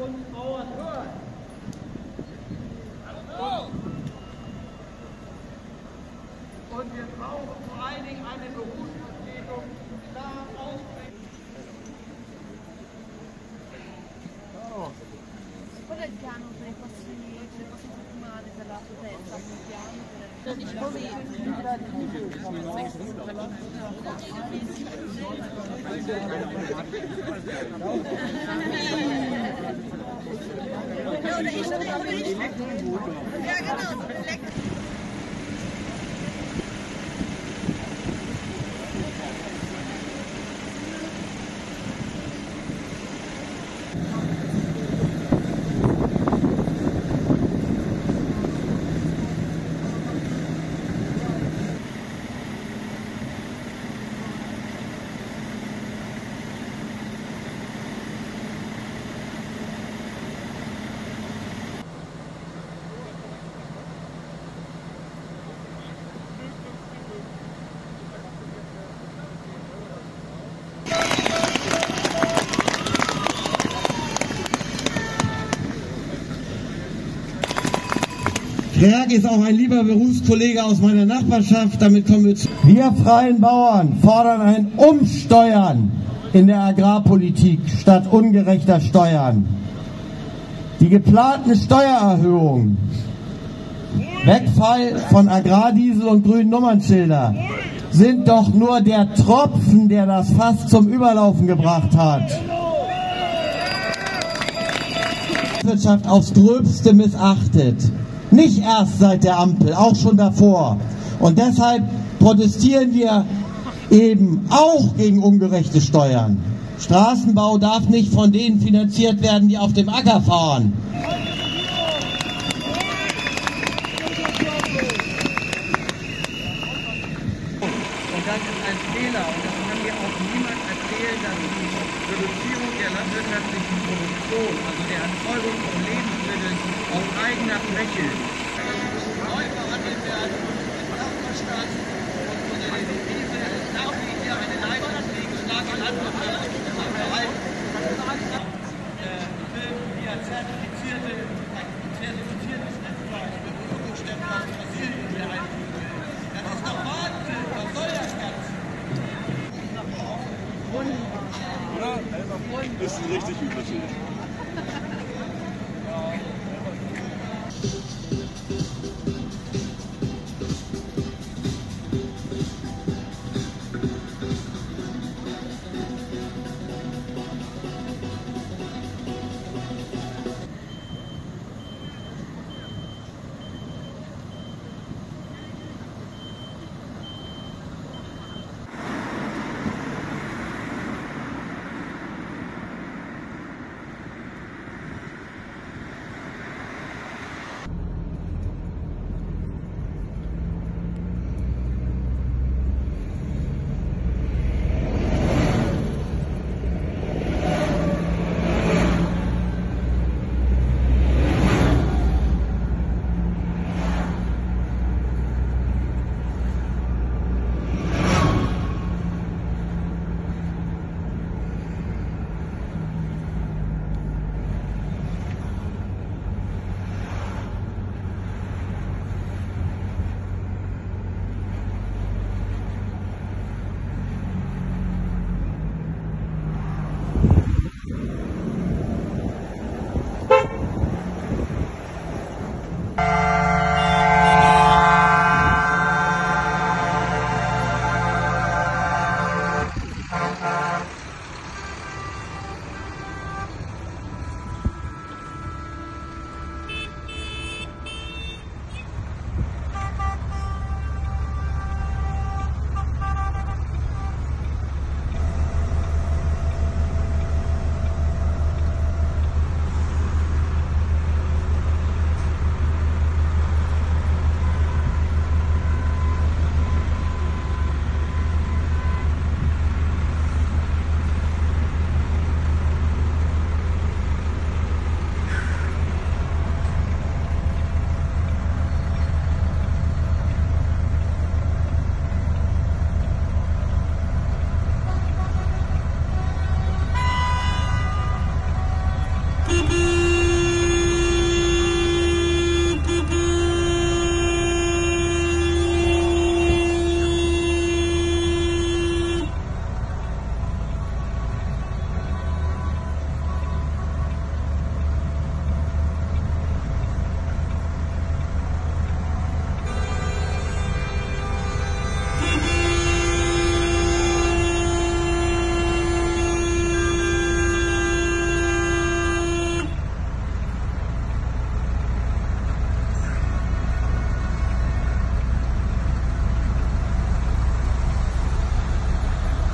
uns Bauern hören. Und wir brauchen vor allen Dingen eine Berufsvertretung, die klar ausbringt. Qual è il piano per le prossime settimane per la protesta? Il Berg ist auch ein lieber Berufskollege aus meiner Nachbarschaft. Damit kommen wir zu. Wir Freien Bauern fordern ein Umsteuern in der Agrarpolitik statt ungerechter Steuern. Die geplanten Steuererhöhungen, Wegfall von Agrardiesel und grünen Nummernschilder, sind doch nur der Tropfen, der das Fass zum Überlaufen gebracht hat. Die Wirtschaft aufs Gröbste missachtet. Nicht erst seit der Ampel, auch schon davor. Und deshalb protestieren wir eben auch gegen ungerechte Steuern. Straßenbau darf nicht von denen finanziert werden, die auf dem Acker fahren. Und das ist ein Fehler und das kann mir auch niemand erzählen, dass die Reduzierung der landwirtschaftlichen Produktion, also der Erzeugung von Lebensmitteln auf eigener Fläche, neu behandelt werden, Sachverstand und von der Devise nach wie hier eine leistungsfähige, starke Landwirtschaft erhalten. Ich will hier zertifiziertes Netzwerk für Ökostämme aus Brasilien hier einführen. Das ist doch Wahnsinn, was soll das Ganze? Oder? Das ist ein richtig übliches.